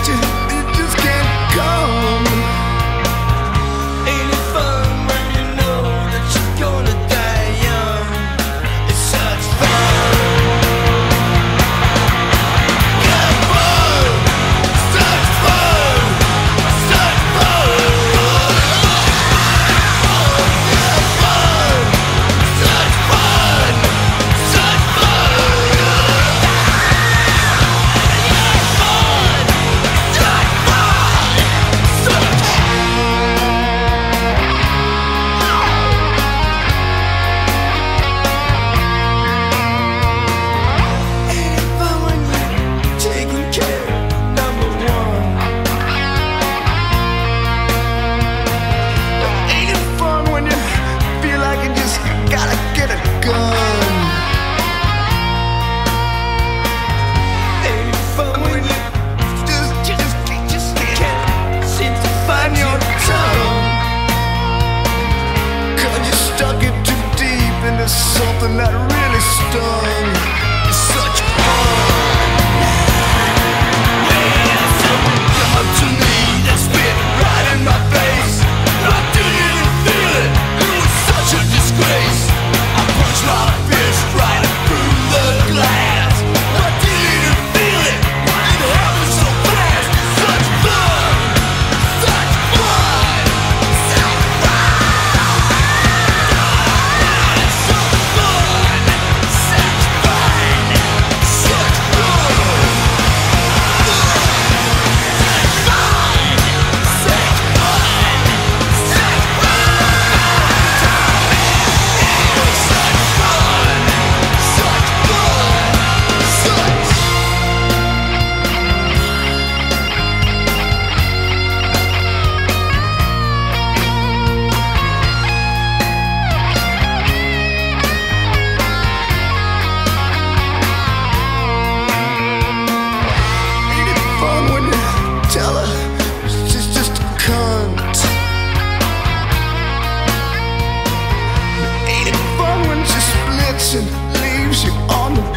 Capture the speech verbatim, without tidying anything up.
Something that really stung. It's such fun. When someone come up to me and spit right in my face, I didn't even feel it. It was such a disgrace. I punched my fist right through the glass. I didn't even feel it. It happened so fast. It's such fun. Such fun. Such fun. And leaves you on the